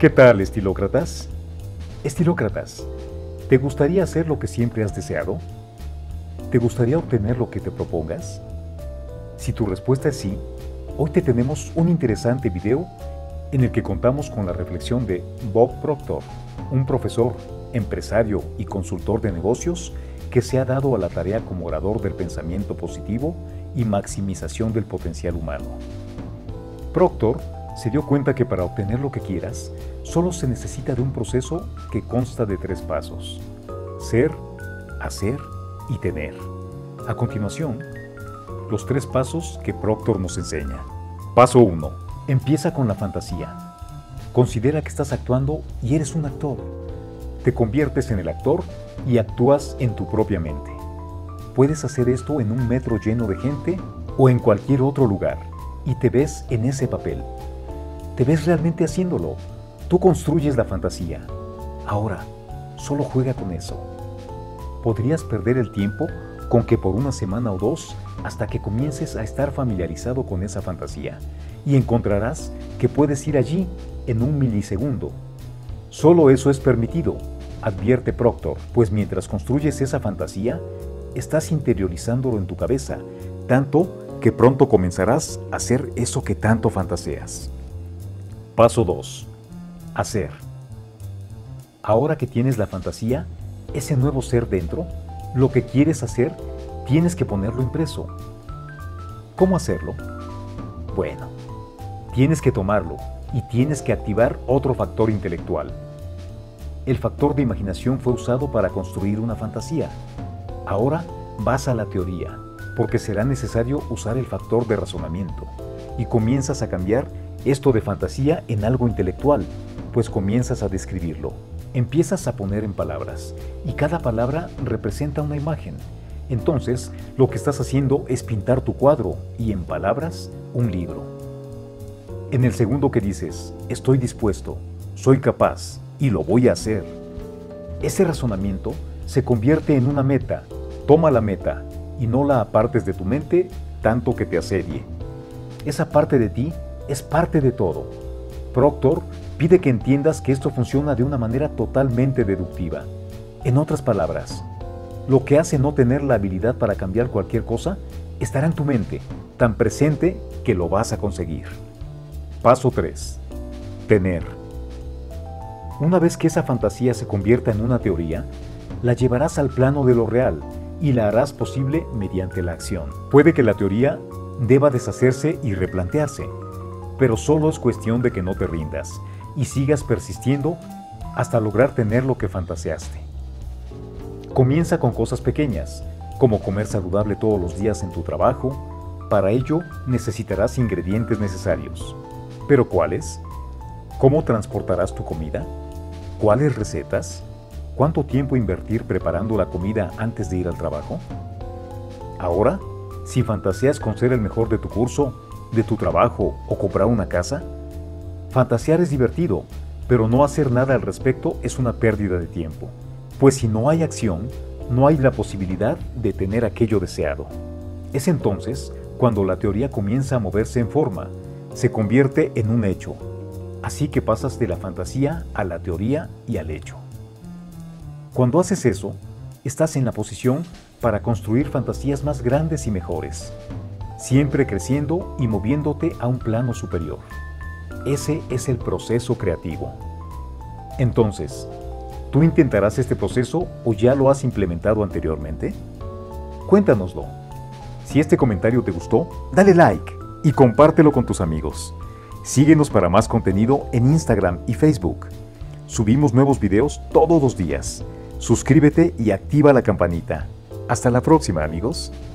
¿Qué tal, estilócratas? Estilócratas, ¿te gustaría hacer lo que siempre has deseado? ¿Te gustaría obtener lo que te propongas? Si tu respuesta es sí, hoy te tenemos un interesante video en el que contamos con la reflexión de Bob Proctor, un profesor, empresario y consultor de negocios que se ha dado a la tarea como orador del pensamiento positivo y maximización del potencial humano. Proctor se dio cuenta que para obtener lo que quieras, solo se necesita de un proceso que consta de 3 pasos: ser, hacer y tener. A continuación, los 3 pasos que Proctor nos enseña. Paso 1. Empieza con la fantasía. Considera que estás actuando y eres un actor. Te conviertes en el actor y actúas en tu propia mente. Puedes hacer esto en un metro lleno de gente o en cualquier otro lugar y te ves en ese papel. Te ves realmente haciéndolo. Tú construyes la fantasía. Ahora, solo juega con eso. Podrías perder el tiempo con que por una semana o 2 hasta que comiences a estar familiarizado con esa fantasía y encontrarás que puedes ir allí en un milisegundo. Solo eso es permitido, advierte Proctor, pues mientras construyes esa fantasía, estás interiorizándolo en tu cabeza, tanto que pronto comenzarás a hacer eso que tanto fantaseas. Paso 2. Hacer. Ahora que tienes la fantasía, ese nuevo ser dentro, lo que quieres hacer, tienes que ponerlo impreso. ¿Cómo hacerlo? Bueno, tienes que tomarlo y tienes que activar otro factor intelectual. El factor de imaginación fue usado para construir una fantasía. Ahora vas a la teoría, porque será necesario usar el factor de razonamiento y comienzas a cambiar esto de fantasía en algo intelectual, pues comienzas a describirlo. Empiezas a poner en palabras y cada palabra representa una imagen. Entonces, lo que estás haciendo es pintar tu cuadro y en palabras, un libro. En el segundo que dices, estoy dispuesto, soy capaz y lo voy a hacer, ese razonamiento se convierte en una meta. Toma la meta y no la apartes de tu mente tanto que te asedie. Esa parte de ti es parte de todo. Proctor pide que entiendas que esto funciona de una manera totalmente deductiva. En otras palabras, lo que hace no tener la habilidad para cambiar cualquier cosa estará en tu mente, tan presente que lo vas a conseguir. Paso 3. Tener. Una vez que esa fantasía se convierta en una teoría, la llevarás al plano de lo real y la harás posible mediante la acción. Puede que la teoría deba deshacerse y replantearse, pero solo es cuestión de que no te rindas y sigas persistiendo hasta lograr tener lo que fantaseaste. Comienza con cosas pequeñas, como comer saludable todos los días en tu trabajo. Para ello necesitarás ingredientes necesarios. ¿Pero cuáles? ¿Cómo transportarás tu comida? ¿Cuáles recetas? ¿Cuánto tiempo invertir preparando la comida antes de ir al trabajo? Ahora, si fantaseas con ser el mejor de tu curso, de tu trabajo o comprar una casa, fantasear es divertido, pero no hacer nada al respecto es una pérdida de tiempo, pues si no hay acción, no hay la posibilidad de tener aquello deseado. Es entonces cuando la teoría comienza a moverse en forma, se convierte en un hecho. Así que pasas de la fantasía a la teoría y al hecho. Cuando haces eso, estás en la posición para construir fantasías más grandes y mejores, siempre creciendo y moviéndote a un plano superior. Ese es el proceso creativo. Entonces, ¿tú intentarás este proceso o ya lo has implementado anteriormente? Cuéntanoslo. Si este comentario te gustó, dale like y compártelo con tus amigos. Síguenos para más contenido en Instagram y Facebook. Subimos nuevos videos todos los días. Suscríbete y activa la campanita. Hasta la próxima, amigos.